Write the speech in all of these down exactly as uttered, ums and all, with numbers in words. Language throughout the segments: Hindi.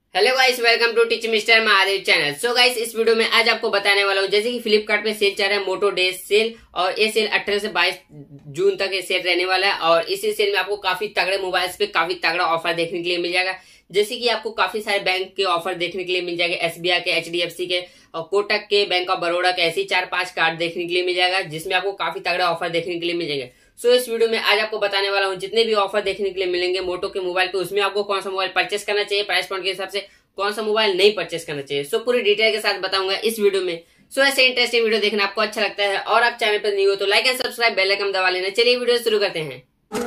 Hello guys, welcome to teach mister Mahadev channel. So guys, इस वीडियो में आज आपको बताने वाला हूँ जैसे कि फ्लिपकार्ट पे सेल चल रहा है मोटो डेज सेल, और ये सेल अठारह से बाईस जून तक ये सेल रहने वाला है। और इसी सेल में आपको काफी तगड़े मोबाइल्स पे काफी तगड़ा ऑफर देखने के लिए मिल जाएगा। जैसे कि आपको काफी सारे बैंक के ऑफर देखने के लिए मिल जाएगा, एसबीआई के, एचडीएफसी के और कोटक के, बैंक ऑफ बड़ौदा के, ऐसे चार पांच कार्ड देखने के लिए मिल जाएगा जिसमें आपको काफी तगड़ा ऑफर देखने के लिए मिल जाएगा। सो so, इस वीडियो में आज आपको बताने वाला हूँ जितने भी ऑफर देखने के लिए मिलेंगे मोटो के मोबाइल पे, उसमें आपको कौन सा मोबाइल परचेस करना चाहिए, प्राइस पॉइंट के हिसाब से कौन सा मोबाइल नहीं परचेस करना चाहिए। सो so, पूरी डिटेल के साथ बताऊंगा इस वीडियो में। सो so, ऐसे इंटरेस्टिंग वीडियो देखना आपको अच्छा लगता है और आप चैनल पर न्यू हो तो like and subscribe, bell icon दबा लेना। चलिए वीडियो शुरू करते हैं।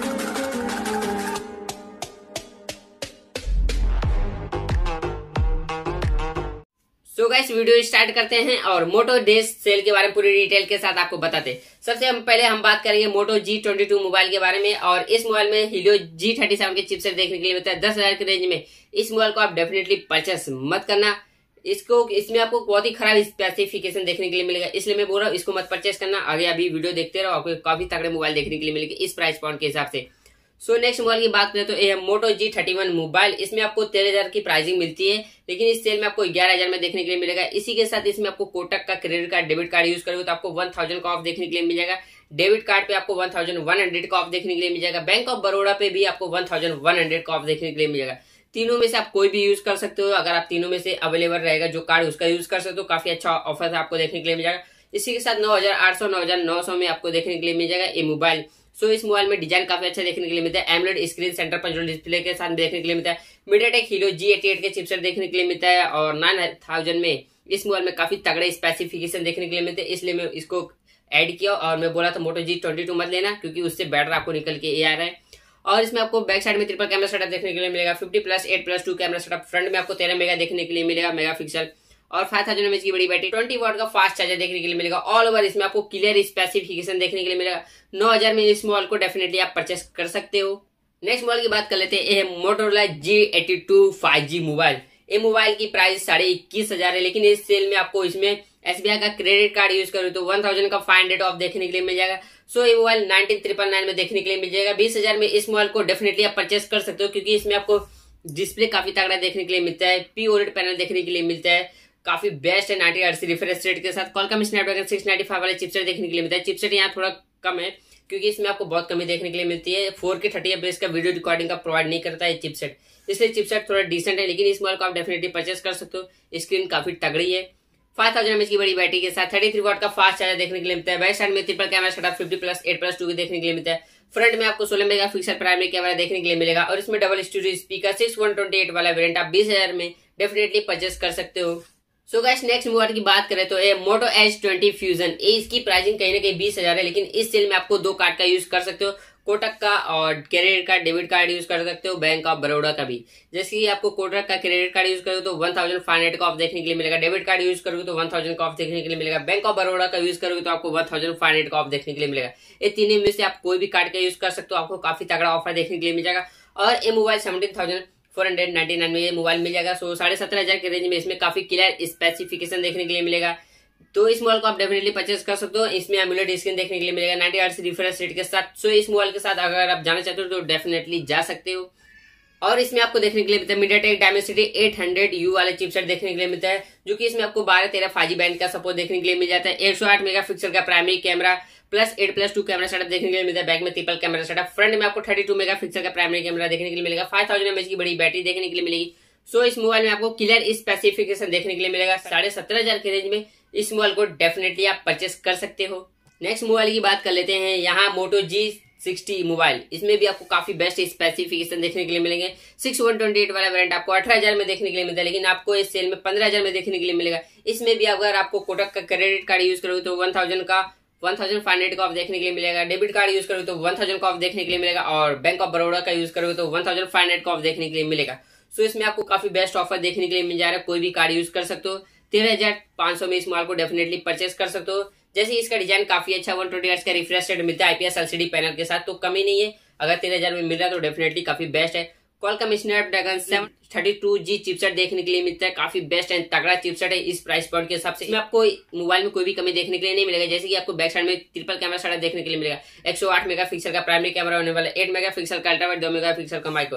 सो गाइस, वीडियो स्टार्ट करते हैं और मोटो डेज सेल के बारे में पूरी डिटेल के साथ आपको बताते हैं। सबसे हम पहले हम बात करेंगे Moto G twenty two mobile के बारे में। और इस मोबाइल में हीलियो जी थर्टी सेवन के चिपसेट देखने के लिए मिलता है दस हजार के रेंज में। इस मोबाइल को आप डेफिनेटली परचेस मत करना। इसको इसमें आपको बहुत ही खराब स्पेसिफिकेशन देखने के लिए मिलेगा, इसलिए मैं बोल रहा हूँ इसको मत परचेस करना। आगे अभी वीडियो देखते रहो, आपको काफी तगड़े मोबाइल देखने के लिए मिलेंगे इस प्राइस पॉइंट के हिसाब से। सो नेक्स्ट मोबाइल की बात करें तो ये Moto G thirty one mobile. इसमें आपको तेरह हजार की प्राइसिंग मिलती है, लेकिन इस सेल में आपको ग्यारह हजार में देखने के लिए मिलेगा। इसी के साथ इसमें आपको कोटक का credit card, debit card use करोगे तो आपको वन थाउजेंड का ऑफ देखने के लिए मिल जाएगा। डेबिट कार्ड पे आपको वन थाउजेंड वन हंड्रेड का ऑफ देखने के लिए मिल जाएगा। बैंक ऑफ बड़ौदा पे भी आपको वन थाउजेंड वन हंड्रेड का ऑफ देखने के लिए मिल जाएगा। तीनों में से आप कोई भी यूज कर सकते हो। अगर आप तीनों में से अवेलेबल रहेगा जो कार्ड, उसका यूज कर सकते हो। काफी अच्छा ऑफर आपको देखने के लिए मिल जाएगा। इसी के साथ नौ हजार आठ सौ नौ हजार नौ सौ में आपको देखने के लिए मिल जाएगा ये मोबाइल। सो इस मोबाइल में डिजाइन काफी अच्छा देखने के लिए मिलता है। AMOLED screen, centre punch display के साथ देखने के लिए मिलता है। MediaTek Helio G eighty eight के चिपसेट देखने के लिए मिलता है। और नाइन थाउजेंड में इस मोबाइल में काफी तगड़े स्पेसिफिकेशन देखने के लिए मिलते हैं, इसलिए मैं इसको ऐड किया। और मैं बोला था मोटो जी ट्वेंटी टू मत लेना क्योंकि उससे बेटर आपको निकल के ये आ रहा है। और इसमें आपको बैक साइड में ट्रिपल कैमरा सेटअप देखने के लिए मिलेगा। Fifty plus eight plus two camera setup. Front में आपको तेरह मेगा देखने के लिए मिलेगा मेगा पिक्सल। और फाइव थाउजेंड एमएच की बड़ी बैटरी, ट्वेंटी वाट का फास्ट चार्जर देखने के लिए मिलेगा। ऑल ओवर इसमें आपको क्लियर स्पेसिफिकेशन देखने के लिए मिलेगा। नौ हजार में इस मोबाइल को डेफिनेटली आप परचेस कर सकते हो। नेक्स्ट मोबाइल की बात कर लेते हैं, ये है Motorola G eighty two five G mobile. ये मोबाइल की प्राइस साढ़े इक्कीस हजार है, लेकिन इस सेल में आपको इसमें एसबीआई का क्रेडिट कार्ड यूज करो तो वन थाउजेंड का फाइव हंड्रेड ऑफ देखने के लिए मिल जाएगा। सो ये मोबाइल नाइनटीन ट्रिपल नाइन में देखने के लिए मिल जाएगा। बीस हजार में इस मोबाइल को डेफिनेटली आप परचेस कर सकते हो क्योंकि इसमें आपको डिस्प्ले काफी तगड़ा देखने के लिए मिलता है। पी ओलेड पैनल देखने के लिए मिलता है, काफी बेस्ट है। नाइनटी हर्ट्ज रिफ्रेश रेट के साथ Qualcomm Snapdragon six ninety five वाले चिपसेट देखने के लिए मिलता है। चिपसेट यहाँ थोड़ा कम है क्योंकि इसमें आपको बहुत कमी देखने के लिए मिलती है। फोर के थर्टी एफपीएस का वीडियो रिकॉर्डिंग का प्रोवाइड नहीं करता है चिपसेट, इसलिए चिपसेट थोड़ा डिसेंट है। लेकिन इस मोबाइल को आप डेफिनेटली परचेस कर सकते हो। स्क्रीन काफी तगड़ी है। फाइव थाउजेंड एमएच की बड़ी बैटरी के साथ थर्टी थ्री वाट का फास्ट चार्जर देखने के लिए मिलता है। बैक साइड में triple camera setup fifty plus eight plus two देखने के लिए मिलता है। फ्रंट में आपको सोलह मेगा पिक्सल प्राइमरी कैमरा देखने के लिए मिलेगा। और इसमें double studio speaker six one twenty eight वाला वेरिएंट आप बीस हजार में डेफिनेटली परचेस कर सकते हो। सो गाइस, नेक्स्ट मोबाइल की बात करें तो ये मोटो एच ट्वेंटी फ्यूजन। ये इसकी प्राइसिंग कहीं ना कहीं बीस हजार है, लेकिन इस सेल में आपको दो कार्ड का यूज कर सकते हो। कोटक का और credit card, debit card use कर सकते हो। बैंक ऑफ बड़ौदा का भी। जैसे कि आपको कोटक का क्रेडिट कार्ड यूज करोगे तो वन थाउजेंड फाइव हंड्रेड का ऑफ देखने के लिए मिलेगा। डेबिट कार्ड यूज करोगे तो वन थाउजेंड का ऑफ देखने के लिए मिलेगा। बैंक ऑफ बड़ौदा का यूज करोगे तो आपको वन थाउजेंड फाइव हंड्रेड का ऑफ देखने के लिए मिलेगा। ये तीनों में से आप कोई भी कार्ड का यूज कर सकते हो, आपको काफी तगड़ा ऑफर देखने के लिए मिल जाएगा। और ये mobile seventeen thousand four hundred ninety nine में ये मोबाइल मिल जाएगा। सो साढ़े सत्रह हजार के रेंज में इसमें काफी क्लियर स्पेसिफिकेशन देखने के लिए मिलेगा। तो इस मोबाइल को आप डेफिनेटली परचेस कर सकते हो। इसमें एमोलेड स्क्रीन देखने के लिए मिलेगा नाइंटी हर्ट्ज रिफ्रेश रेट के साथ। सो इस मोबाइल के साथ अगर आप जाना चाहते हो तो डेफिनेटली जा सकते हो। और इसमें आपको देखने के लिए मिलता है MediaTek Dimensity eight hundred U वाला चिपसेट देखने के लिए मिलता है, जो कि इसमें आपको बारह तेरह फाइव जी बैंड का सपोर्ट देखने के लिए मिल जाता है। एक सौ आठ मेगा पिक्सल का primary camera plus eight plus two camera setup देखने के लिए मिलता है। बैक में ट्रिपल कैमरा सेटअप। फ्रंट में आपको थर्टी टू मेगा पिक्सल का प्राइमरी कैमरा देखने के लिए मिलेगा। फाइव थाउजेंड एमएच की बड़ी बैटरी देखने के लिए मिलेगी। सो इस मोबाइल में आपको क्लियर स्पेसिफिकेशन देखने के लिए मिलेगा। साढ़े सत्रह हजार के रेंज में इस मोबाइल को डेफिनेटली आप परचेस कर सकते हो। नेक्स्ट मोबाइल की बात कर लेते हैं, यहाँ मोटो जी सिक्सटी मोबाइल। इसमें भी आपको काफी बेस्ट स्पेसिफिकेशन देखने के लिए मिलेंगे। सिक्स वन ट्वेंटी एट वाला वेरिएंट आपको अठारह हजार में देखने के लिए मिलता है, लेकिन आपको इस सेल में पंद्रह हजार में देखने के लिए मिलेगा। इसमें भी अगर आपको कोटक का क्रेडिट कार्ड यूज करोगे तो वन थाउजेंड का वन थाउजेंड फाइव हंड्रेड का ऑफ देखने के लिए मिलेगा। डेबिट कार्ड यूज करोगे तो वन थाउजेंड का ऑफ देखने के लिए मिलेगा। और बैंक ऑफ बड़ौदा का यूज करोगे तो वन थाउजेंड फाइव हंड्रेड का ऑफ देखने के लिए मिलेगा। सो so, इसमें आपको काफी बेस्ट ऑफर देखने के लिए मिल जा रहा है। कोई भी कार्ड यूज कर सकते हो। तेरह हजार पांच सौ में इस मोबाइल को डेफिनेटली परचेस कर सकते हो। जैसे इसका डिजाइन काफी अच्छा, वन ट्वेंटी हर्ट्ज का रिफ्रेश रेट मिलता है आईपीएस एलसीडी पैनल के साथ, तो कमी नहीं है। अगर तेरह हजार में मिल रहा है तो डेफिनेटली काफी बेस्ट है। Qualcomm Snapdragon seven thirty two G chipset देखने के लिए मिलता है। काफी बेस्ट एंड तगड़ा चिपसेट है इस प्राइस पॉइंट के हिसाब से। इसमें आपको मोबाइल में कोई भी कमी देखने के लिए नहीं मिलेगा। जैसे कि आपको बैक साइड में ट्रिपल कैमरा सेटअप देखने के लिए मिलेगा। एक सौ आठ मेगा पिक्सल का प्राइमरी कैमरा होने वाला, एट मेगा पिक्सल का अल्ट्रावाइड, दो मेगा पिक्सल का माइक्रो।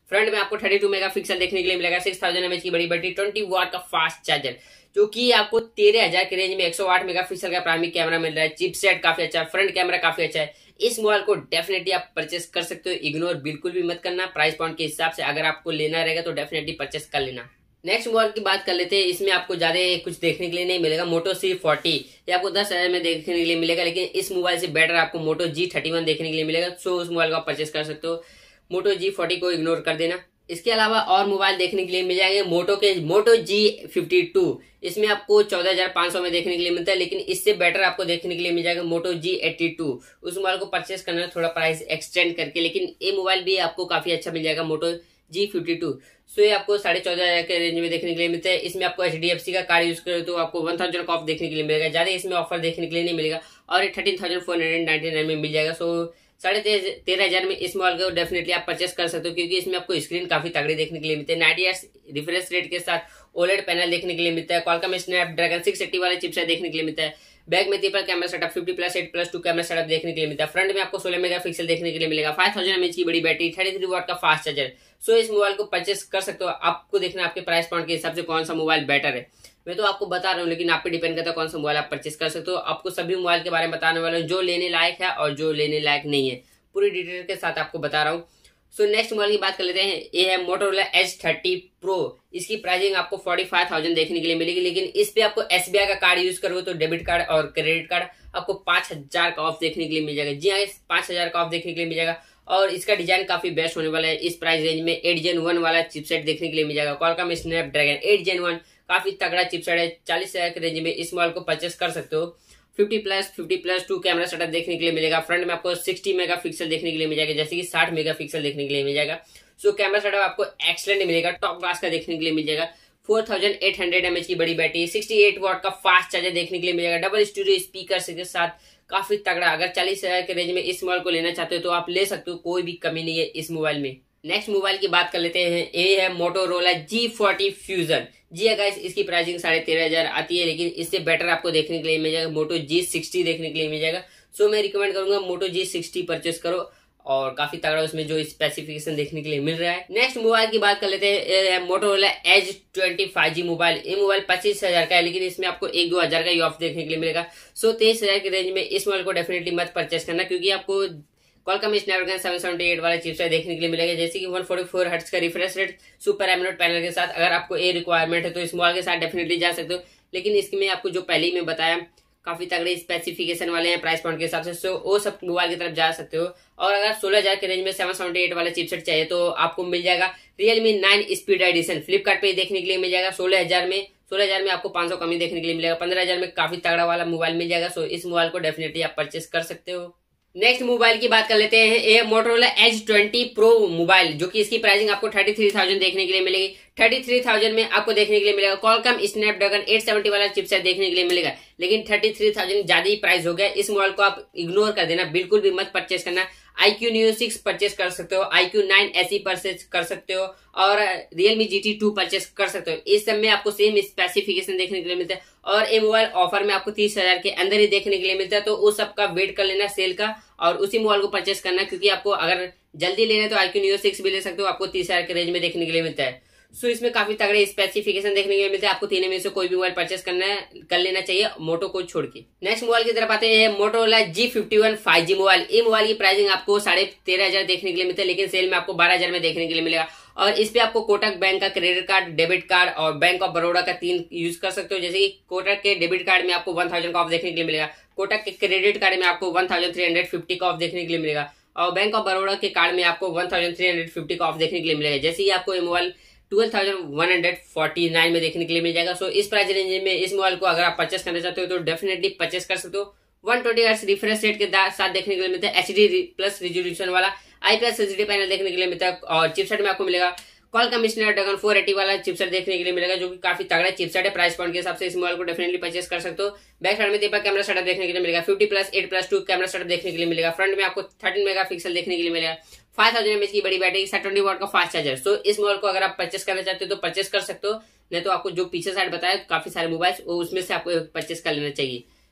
फ्रंट में आपको थर्टी टू मेगा पिक्सल देखने के लिए मिलेगा, सिक्स थाउजेंड एमएच की बड़ी बैटरी, ट्वेंटी वाट का फास्ट चार्जर, जो कि आपको तेरह हजार के रेंज में एक सौ आठ मेगा पिक्सल का प्राइमरी कैमरा मिल रहा है। चिपसेट काफी अच्छा है, फ्रंट कैमरा काफी अच्छा है। इस मोबाइल को डेफिनेटली आप परचेस कर सकते हो, इग्नोर बिल्कुल भी मत करना। प्राइस पॉइंट के हिसाब से अगर आपको लेना रहेगा तो डेफिनेटली परचेस कर लेना। नेक्स्ट मोबाइल की बात कर लेते हैं। इसमें आपको ज्यादा कुछ देखने के लिए नहीं मिलेगा। मोटो सी फोर्टी ये आपको दस हजार में देखने के लिए मिलेगा, लेकिन इस मोबाइल से बेटर आपको मोटो जी थर्टी वन देखने के लिए मिलेगा। सो उस मोबाइल को आप परचेस कर सकते हो। मोटो जी फोर्टी को इग्नोर कर देना। इसके अलावा और मोबाइल देखने के लिए मिल जाएंगे मोटो के मोटो जी फिफ्टी टू। इसमें आपको चौदह हजार पांच सौ में देखने के लिए मिलता है, लेकिन इससे बेटर आपको देखने के लिए मिल जाएगा मोटो जी एट्टी टू। उस मोबाइल को परचेस करना है थोड़ा प्राइस एक्सटेंड करके, लेकिन ये मोबाइल भी आपको काफी अच्छा मिल जाएगा मोटो जी फिफ्टी टू। सो ये आपको साढ़े चौदह हजार के रेंज में देखने के लिए मिलता है। इसमें आपको एच डी एफ सी का कार्ड यूज करो तो आपको वन थाउजेंड का ऑफ देखने के लिए मिलेगा। ज्यादा इसमें ऑफर देखने के लिए नहीं मिलेगा और thirteen thousand four hundred ninety nine में मिल जाएगा। सो साढ़े तेरह हजार में इस मोबाइल को डेफिनेटली आप परचेस कर सकते हो, क्योंकि इसमें आपको स्क्रीन काफी तगड़ी देखने के लिए मिलते हैं। नाइंटी हर्ट्ज रिफ्रेश रेट के साथ ओलेड पैनल देखने के लिए मिलता है। क्वालकॉम स्नैपड्रैगन सिक्स एटी वाले चिपसेट देखने के लिए मिलता है। बैक में triple camera setup, fifty plus eight plus two camera setup देखने के लिए मिलता है। फ्रंट में आपको सोलह मेगा पिक्सल देखने के लिए मिलेगा। फाइव थाउजेंड एमएच की बड़ी बैटरी, थर्टी थ्री वाट का फास्ट चार्जर। सो इस मोबाइल को परचेस कर सकते हो। आपको देखना आपके प्राइस पॉइंट के हिसाब से कौन सा मोबाइल बेटर है। मैं तो आपको बता रहा हूँ, लेकिन आप पे डिपेंड करता है कौन सा मोबाइल आप परचेस कर सकते हो। आपको सभी मोबाइल के बारे में बताने वाला हूँ, जो लेने लायक है और जो लेने लायक नहीं है, पूरी डिटेल के साथ आपको बता रहा हूँ। सो नेक्स्ट मोबाइल की बात कर लेते हैं। ये है मोटोरोला एच थर्टी प्रो। इसकी प्राइसिंग आपको फोर्टी फाइव थाउजेंड देखने के लिए मिलेगी, लेकिन इस पे आपको एसबीआई का कार्ड यूज करोगे तो डेबिट कार्ड और क्रेडिट कार्ड आपको पांच हजार का ऑफ देखने के लिए मिल जाएगा। जी हाँ, पांच हजार का ऑफ देखने के लिए मिल जाएगा। और इसका डिजाइन काफी बेस्ट होने वाला है। इस प्राइस रेंज में एट जेन वन वाला चिपसेट देखने के लिए मिल जाएगा। Qualcomm Snapdragon eight Gen one काफी तगड़ा चिपसेट है। चालीस हजार के रेंज में इस मोबाइल को परचेस कर सकते हो। Fifty plus fifty plus two camera setup देखने के लिए मिलेगा। फ्रंट में आपको सिक्सटी मेगा पिक्सल देखने के लिए मिल जाएगा, जैसे कि साठ मेगा पिक्सल देखने के लिए मिल जाएगा। सो कैमरा सेटअप आपको एक्सलेंट मिलेगा, टॉप क्लास का देखने के लिए मिल जाएगा। Four thousand eight hundred mAh की बड़ी बैटरी, सिक्सटी एट वाट का फास्ट चार्जर देखने के लिए मिल जाएगा। डबल स्टूडियो स्पीकर के साथ काफी तगड़ा। अगर चालीस हजार के रेंज में इस मोबाइल को लेना चाहते हो तो आप ले सकते हो, कोई भी कमी नहीं है इस मोबाइल में। नेक्स्ट मोबाइल की बात कर लेते हैं। ये है मोटोरोला जी फोर्टी फ्यूजन। जी है गाइस, इसकी प्राइसिंग साढ़े तेरह हजार आती है, लेकिन इससे बेटर आपको देखने के लिए मिल जाएगा मोटो जी सिक्सटी देखने के लिए मिल जाएगा। सो मैं रिकमेंड करूंगा मोटो जी सिक्सटी परचेस करो, और काफी तगड़ा उसमें जो स्पेसिफिकेशन देखने के लिए मिल रहा है। नेक्स्ट मोबाइल की बात कर लेते हैं। Motorola Edge twenty five G mobile. ये मोबाइल पच्चीस हजार का है, लेकिन इसमें आपको एक दो हजार का ही ऑफ देखने के लिए मिलेगा। सो तेईस हजार की रेंज में इस मोबाइल को डेफिनेटली मत परचेस करना, क्योंकि आपको Qualcomm Snapdragon seven seventy eight वाला चिपसेट देखने के लिए मिलेगा, जैसे कि वन फोर्टी फोर हर्ट्ज का refresh rate, super AMOLED panel के साथ। अगर आपको ए रिक्वायरमेंट है तो इस मोबाइल के साथ डेफिनेटली जा सकते हो, लेकिन इसमें आपको जो पहले ही मैं बताया काफी तगड़े स्पेसिफिकेशन वाले हैं प्राइस पॉइंट के हिसाब से। सो वो सब मोबाइल की तरफ जा सकते हो। और अगर सोलह हजार के रेंज में सेवन सेवेंटी एट वाला चिपसेट चाहिए तो आपको मिल जाएगा Realme nine speed edition. Flipkart पे देखने के लिए मिल जाएगा सोलह हजार में। सोलह हजार में आपको पांच सौ कमी देखने के लिए मिलेगा। पंद्रह हजार में काफी तगड़ा वाला मोबाइल मिल जाएगा। सो इस मोबाइल को डेफिनेटली आप परचेस कर सकते हो। नेक्स्ट मोबाइल की बात कर लेते हैं। ये Motorola Edge twenty Pro mobile, जो कि इसकी प्राइसिंग आपको थर्टी थ्री थाउजेंड देखने के लिए मिलेगी। थर्टी थ्री थाउजेंड में आपको देखने के लिए मिलेगा क्वालकॉम स्नैपड्रैगन एट सेवेंटी वाला चिपसेट देखने के लिए मिलेगा, लेकिन थर्टी थ्री थाउजेंड ज्यादा ही प्राइस हो गया। इस मोबाइल को आप इग्नोर कर देना, बिल्कुल भी मत परचेस करना। iQOO Neo सिक्स परचेस कर सकते हो, iQOO nine S E purchase कर सकते हो, और Realme G T two purchase कर सकते हो। इस सब में आपको सेम स्पेसिफिकेशन देखने के लिए मिलता है, और ये मोबाइल ऑफर में आपको तीस हजार के अंदर ही देखने के लिए मिलता है। तो उस सब का वेट कर लेना सेल का, और उसी मोबाइल को परचेस करना, क्योंकि आपको अगर जल्दी लेना है तो iQOO Neo सिक्स भी ले सकते हो, आपको तीस हजार के रेंज में देखने के लिए मिलता है। सो so, इसमें काफी तगड़े स्पेसिफिकेशन देखने के लिए मिलते हैं। आपको तीनों में से कोई भी मोबाइल परचेस करना है कर लेना चाहिए, मोटो को छोड़ के। नेक्स्ट मोबाइल की तरफ आते हैं। Motorola G fifty one five G mobile. ये मोबाइल की प्राइसिंग आपको साढ़े तेरह हजार देखने के लिए मिलता है, लेकिन सेल में आपको बारह हजार में देखने के लिए मिलेगा। और इस पे आपको कोटक बैंक का क्रेडिट कार्ड, डेबिट कार्ड और बैंक ऑफ बड़ौदा का तीन यूज कर सकते हो। जैसे कि कोटक के डेबिट कार्ड में आपको वन थाउजेंड का ऑफ देखने के लिए मिलेगा, कोटक के क्रेडिट कार्ड में आपको one thousand three hundred fifty का ऑफ देखने के लिए मिलेगा, और बैंक ऑफ बड़ौदा के कार्ड में आपको one thousand three hundred fifty का ऑफ देखने के लिए मिलेगा। जैसे ही आपको ये mobile twelve thousand one hundred forty nine में देखने के लिए मिल जाएगा। सो इस प्राइस रेंज में इस मोबाइल को अगर आप परचेस करना चाहते हो तो डेफिनेटली परचेस कर सकते हो। One twenty hertz refresh rate के साथ देखने के लिए मिलता है। एचडी प्लस रेजोल्यूशन वाला आई प्लस एचडी पैनल देखने के लिए मिलता है, और चिपसेट में आपको मिलेगा क्वालकॉम स्नैपड्रैगन फोर एटी वाला चिपसेट देखने के लिए मिलेगा, जो कि काफी तगड़ा चिपसेट है। प्राइस पॉइंट के हिसाब से इस मोबाइल को डेफिनेटली परचेस कर सकते हो। बैक साइड में ट्रिपल कैमरा सेटअप देखने के लिए मिलेगा, fifty plus eight plus two camera setup देखने के लिए मिलेगा। फ्रंट में आपको थर्टीन मेगा पिक्सल देखने के लिए मिलेगा, फाइव थाउजेंड एमएच की बड़ी बैटरी, ट्वेंटी वाट का फास्ट चार्जर। सो इस मोबाइल को अगर आप परचेस करना चाहते हो तो परचेस कर सकते हो, नहीं तो आपको जो पीछे साइड बताया काफी सारे मोबाइल वो उसमें से आपको परचेस कर लेना चाहिए।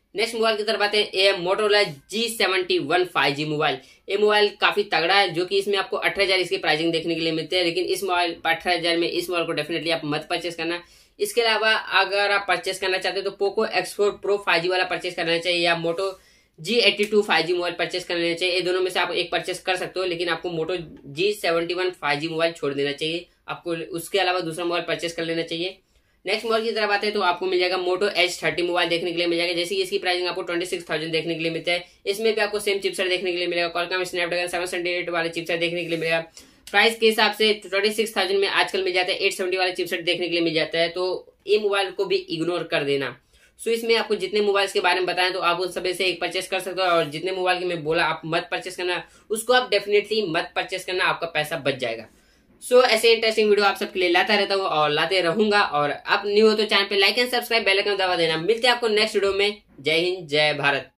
नेक्स्ट मोबाइल की तरफ आते हैं, ये Motorola G seventy one five G mobile. ये मोबाइल काफी तगड़ा है, जो कि इसमें आपको अठारह हजार इसकी प्राइसिंग देखने के लिए मिलती है, लेकिन इस मोबाइल अठारह हजार में इस मोबाइल को डेफिनेटली आप मत परचेस करना। इसके अलावा अगर आप परचेस करना चाहते हो तो Poco X four Pro five G वाला परचेस करना चाहिए, या Moto G eighty two five G mobile purchase कर लेना चाहिए। ये दोनों में से आप एक परचेस कर सकते हो, लेकिन आपको Moto G seventy one five G mobile छोड़ देना चाहिए, आपको उसके अलावा दूसरा मोबाइल परचेस कर लेना चाहिए। नेक्स्ट मोबाइल की तरफ आते हैं तो आपको मिल जाएगा मोटो एच थर्टी मोबाइल देखने के लिए मिल जाएगा, जैसे कि इसकी प्राइसिंग आपको ट्वेंटी सिक्स थाउजेंड देखने के लिए मिलता है। इसमें भी आपको सेम चिपसेट देखने के लिए मिलेगा, Qualcomm Snapdragon seven seventy eight वाले चिपसेट देखने के लिए मिलेगा। प्राइस के हिसाब से ट्वेंटी सिक्स थाउजेंड में आजकल मिल जाता है, एट सेवेंटी वाले चिपसेट देखने के लिए मिल जाता है, तो ये मोबाइल को भी इग्नोर कर देना। सो इसमें आपको जितने मोबाइल्स के बारे में बताएं तो आप उन सभी से एक परचेस कर सकते हो, और जितने मोबाइल के मैं बोला आप मत परचेस करना, उसको आप डेफिनेटली मत परचेस करना, आपका पैसा बच जाएगा। सो so, ऐसे इंटरेस्टिंग वीडियो आप सबके लिए लाता रहता हूँ और लाते रहूंगा, और आप न्यू हो तो चैनल पे like and subscribe bell icon दबा देना। मिलते हैं आपको नेक्स्ट वीडियो में। जय हिंद, जय भारत।